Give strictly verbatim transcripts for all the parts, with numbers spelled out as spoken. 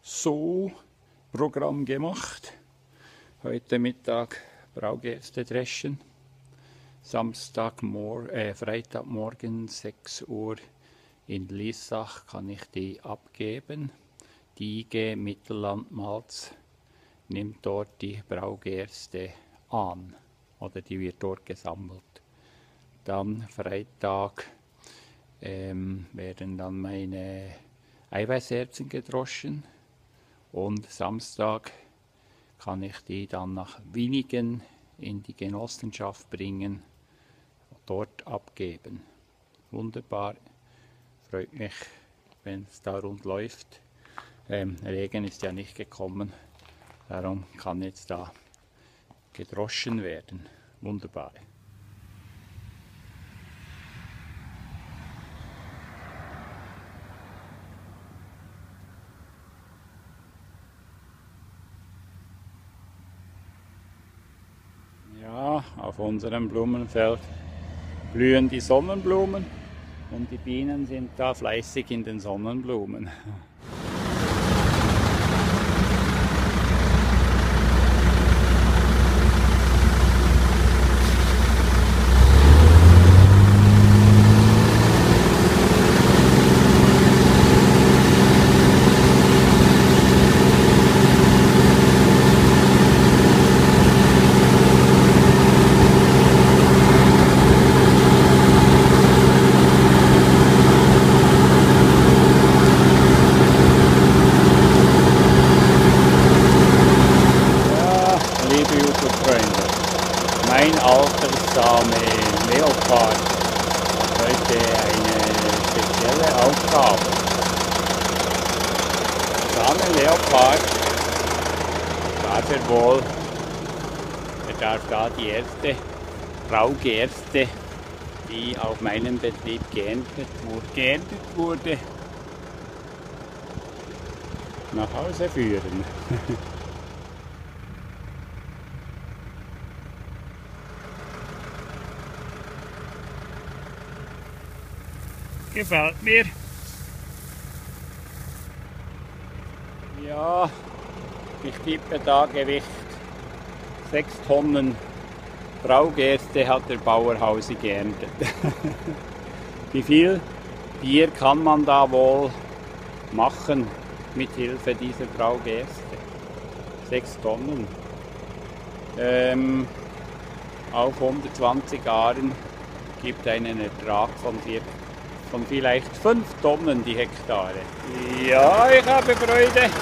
so Programm gemacht. Heute Mittag Braugerste dreschen. Samstagmor äh, Freitagmorgen sechs Uhr in Liessach kann ich die abgeben. Die I G Mittellandmalz nimmt dort die Braugerste an oder die wird dort gesammelt. Dann Freitag ähm, werden dann meine Eiweißherzen gedroschen und Samstag kann ich die dann nach Winigen in die Genossenschaft bringen, dort abgeben. Wunderbar, freut mich, wenn es da rund läuft. Ähm, Regen ist ja nicht gekommen, darum kann jetzt da gedroschen werden. Wunderbar. Ja, auf unserem Blumenfeld blühen die Sonnenblumen und die Bienen sind da fleißig in den Sonnenblumen. Mein Alterssame Leopard hat heute eine spezielle Aufgabe. Same Leopard darf er wohl, er darf da die erste Braugerste, die auf meinem Betrieb geerntet wurde, geerntet wurde nach Hause führen. Gefällt mir. Ja, ich tippe da Gewicht sechs Tonnen Braugerste hat der Bauerhausi geerntet. Wie viel Bier kann man da wohl machen mit Hilfe dieser Braugerste? sechs Tonnen. Ähm, auf hundertzwanzig Jahren gibt einen Ertrag von vier von vielleicht fünf Tonnen die Hektare. Ja, ich habe Freude.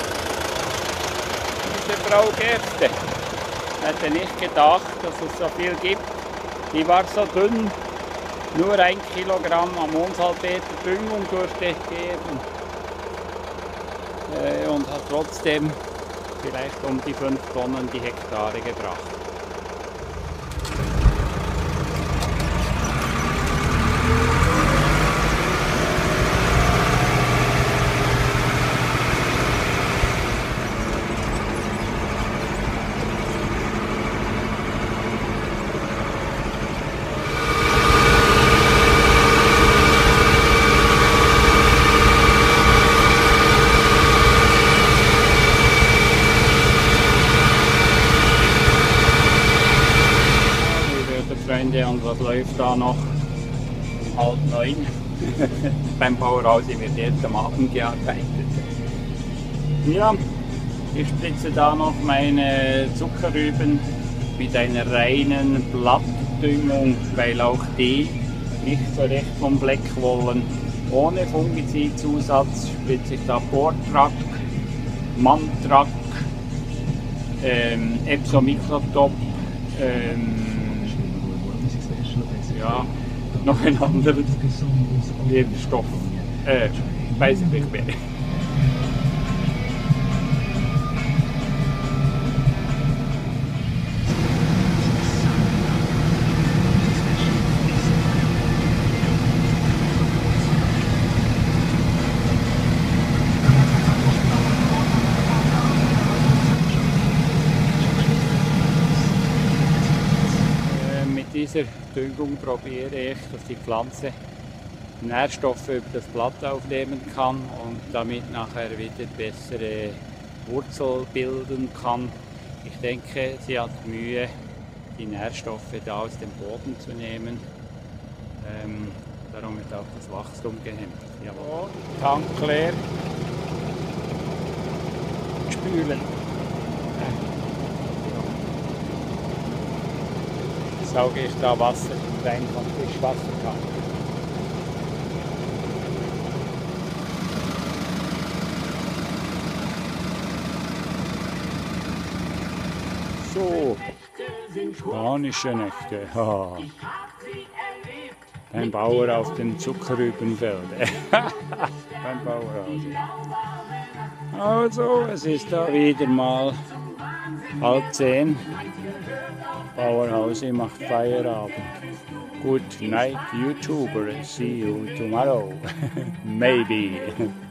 Diese Braugerste. Ich hätte nicht gedacht, dass es so viel gibt. Die war so dünn, nur ein Kilogramm Ammoniumsalpeter Düngung durfte ich geben. Äh, und hat trotzdem vielleicht um die fünf Tonnen die Hektare gebracht. Und was läuft da noch? Um halb neun. Beim Bauerhausi wird jetzt am Abend gearbeitet. Ja, ich spritze da noch meine Zuckerrüben mit einer reinen Blattdüngung, weil auch die nicht so recht vom Fleck wollen. Ohne Fungizidzusatz spritze ich da Portrak, Mantrak, ähm, Epsomicrotop, ähm, ja, noch ein anderes Wirkstoff, äh, weiß ich nicht mehr. Mit dieser Düngung probiere ich, dass die Pflanze Nährstoffe über das Blatt aufnehmen kann und damit nachher wieder bessere Wurzel bilden kann. Ich denke, sie hat Mühe, die Nährstoffe da aus dem Boden zu nehmen. Ähm, darum wird auch das Wachstum gehemmt. Jawohl. Tank leer. Spülen. Sauge ich da Wasser rein vom Fischwassertank. So, spanische Nächte. Ha. Ein Bauer auf dem Zuckerrübenfeld. Beim Bauerhaus. Also, es ist da wieder mal halb zehn. Bauerhause macht Feierabend. Good night, YouTuber. See you tomorrow. Maybe.